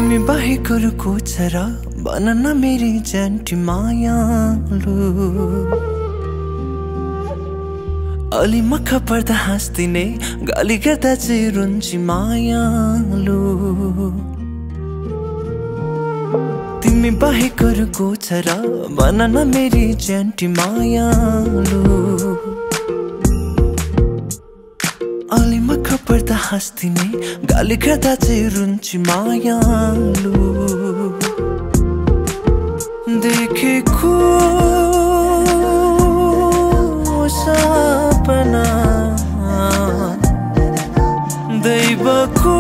तिमी बाहेक अरू को छ र भन न मेरी च्यान्टी मायालु अलि मख पर्दा हाँस्दिने गाली गर्दा चाहिँ रुन्ची मायालु तिमी बाहेक अरू को छ र भन न मेरी च्यान्टी मायालु अलि मख पर्दा हाँस्दिने गाली गर्दा चाहिँ रुन्ची मायालु देखेको सपना दैवको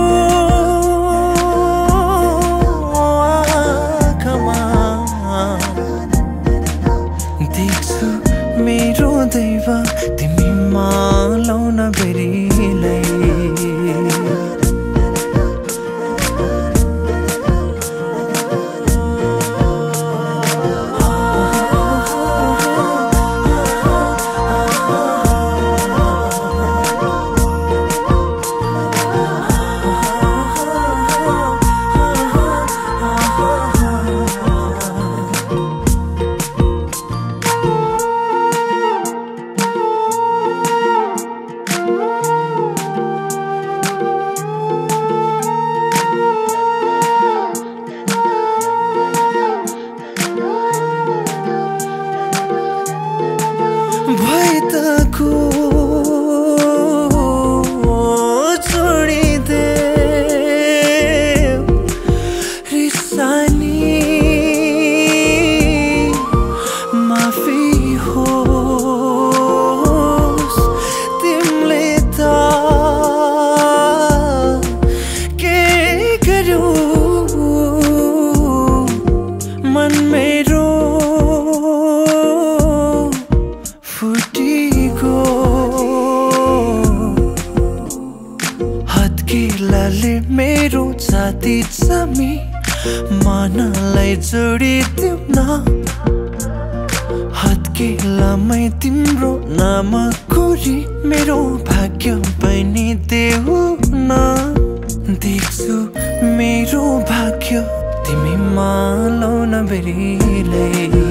आँखामा देख्छु मेरो दैव तिमीमा लाउन बेरीलाई मनलाई जोडिदिऊ न हत्केलामै तिम्रो नाम कोरी मेरो भाग्य पनि देऊ न देख्छु मेरो भाग्य तिमीमा लाउन बेरीलाई